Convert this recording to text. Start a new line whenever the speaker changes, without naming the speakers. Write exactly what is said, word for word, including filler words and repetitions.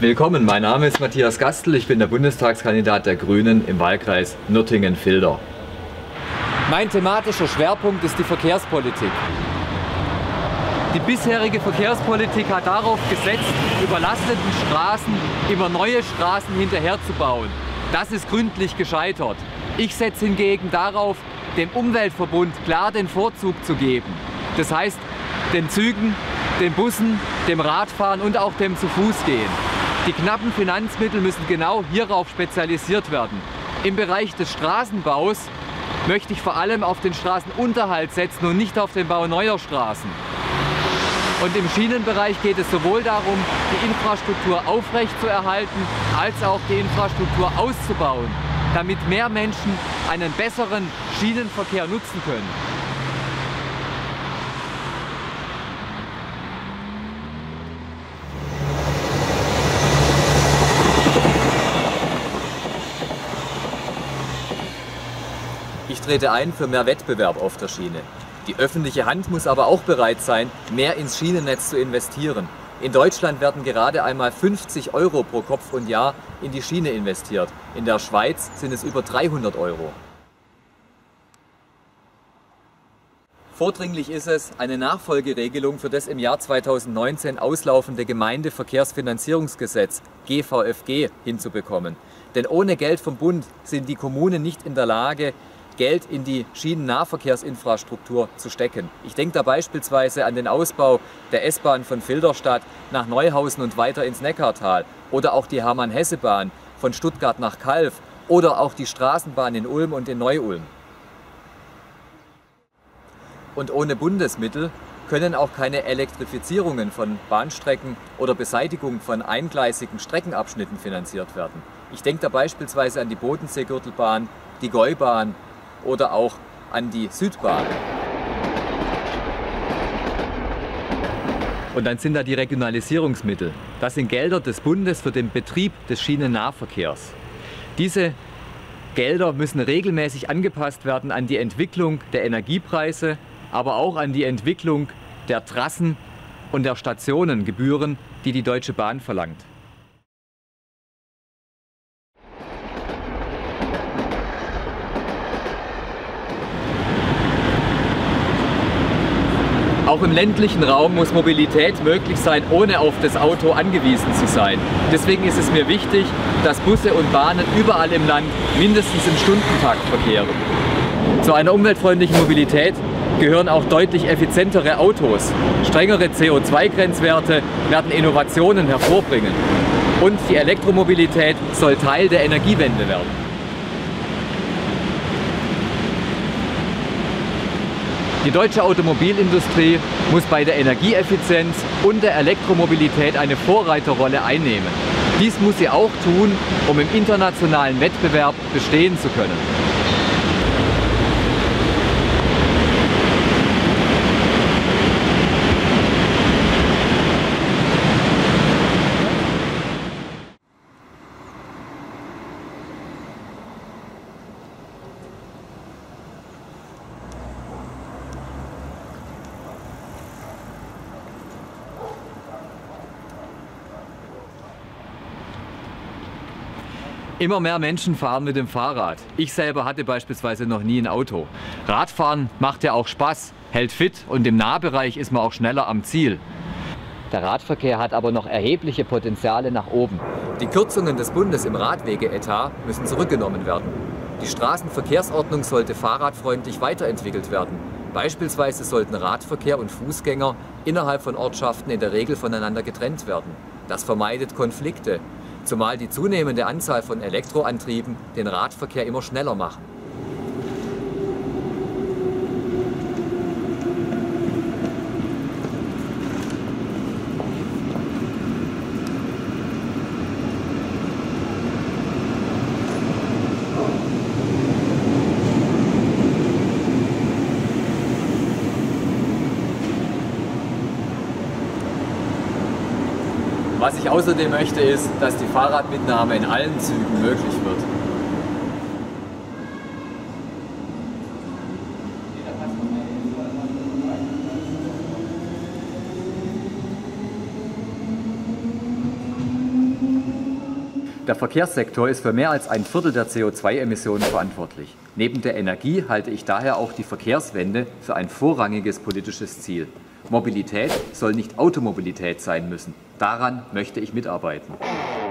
Willkommen, mein Name ist Matthias Gastl, ich bin der Bundestagskandidat der Grünen im Wahlkreis Nürtingen-Vilder. Mein thematischer Schwerpunkt ist die Verkehrspolitik. Die bisherige Verkehrspolitik hat darauf gesetzt, überlasteten Straßen immer neue Straßen hinterherzubauen. Das ist gründlich gescheitert. Ich setze hingegen darauf, dem Umweltverbund klar den Vorzug zu geben. Das heißt, den Zügen, den Bussen, dem Radfahren und auch dem Zu-Fuß-Gehen. Die knappen Finanzmittel müssen genau hierauf spezialisiert werden. Im Bereich des Straßenbaus möchte ich vor allem auf den Straßenunterhalt setzen und nicht auf den Bau neuer Straßen. Und im Schienenbereich geht es sowohl darum, die Infrastruktur aufrechtzuerhalten, als auch die Infrastruktur auszubauen, damit mehr Menschen einen besseren Schienenverkehr nutzen können. Ich trete ein für mehr Wettbewerb auf der Schiene. Die öffentliche Hand muss aber auch bereit sein, mehr ins Schienennetz zu investieren. In Deutschland werden gerade einmal fünfzig Euro pro Kopf und Jahr in die Schiene investiert. In der Schweiz sind es über dreihundert Euro. Vordringlich ist es, eine Nachfolgeregelung für das im Jahr zweitausendneunzehn auslaufende Gemeindeverkehrsfinanzierungsgesetz G V F G hinzubekommen. Denn ohne Geld vom Bund sind die Kommunen nicht in der Lage, Geld in die Schienennahverkehrsinfrastruktur zu stecken. Ich denke da beispielsweise an den Ausbau der S-Bahn von Filderstadt nach Neuhausen und weiter ins Neckartal oder auch die Hermann-Hesse-Bahn von Stuttgart nach Calw oder auch die Straßenbahn in Ulm und in Neu-Ulm. Und ohne Bundesmittel können auch keine Elektrifizierungen von Bahnstrecken oder Beseitigung von eingleisigen Streckenabschnitten finanziert werden. Ich denke da beispielsweise an die Bodenseegürtelbahn, die Gäubahn oder auch an die Südbahn. Und dann sind da die Regionalisierungsmittel. Das sind Gelder des Bundes für den Betrieb des Schienennahverkehrs. Diese Gelder müssen regelmäßig angepasst werden an die Entwicklung der Energiepreise, aber auch an die Entwicklung der Trassen und der Stationengebühren, die die Deutsche Bahn verlangt. Auch im ländlichen Raum muss Mobilität möglich sein, ohne auf das Auto angewiesen zu sein. Deswegen ist es mir wichtig, dass Busse und Bahnen überall im Land mindestens im Stundentakt verkehren. Zu einer umweltfreundlichen Mobilität gehören auch deutlich effizientere Autos. Strengere C O zwei Grenzwerte werden Innovationen hervorbringen. Und die Elektromobilität soll Teil der Energiewende werden. Die deutsche Automobilindustrie muss bei der Energieeffizienz und der Elektromobilität eine Vorreiterrolle einnehmen. Dies muss sie auch tun, um im internationalen Wettbewerb bestehen zu können. Immer mehr Menschen fahren mit dem Fahrrad. Ich selber hatte beispielsweise noch nie ein Auto. Radfahren macht ja auch Spaß, hält fit und im Nahbereich ist man auch schneller am Ziel. Der Radverkehr hat aber noch erhebliche Potenziale nach oben. Die Kürzungen des Bundes im Radwegeetat müssen zurückgenommen werden. Die Straßenverkehrsordnung sollte fahrradfreundlich weiterentwickelt werden. Beispielsweise sollten Radverkehr und Fußgänger innerhalb von Ortschaften in der Regel voneinander getrennt werden. Das vermeidet Konflikte, zumal die zunehmende Anzahl von Elektroantrieben den Radverkehr immer schneller machen. Was ich außerdem möchte, ist, dass die Fahrradmitnahme in allen Zügen möglich wird. Der Verkehrssektor ist für mehr als ein Viertel der C O zwei Emissionen verantwortlich. Neben der Energie halte ich daher auch die Verkehrswende für ein vorrangiges politisches Ziel. Mobilität soll nicht Automobilität sein müssen. Daran möchte ich mitarbeiten.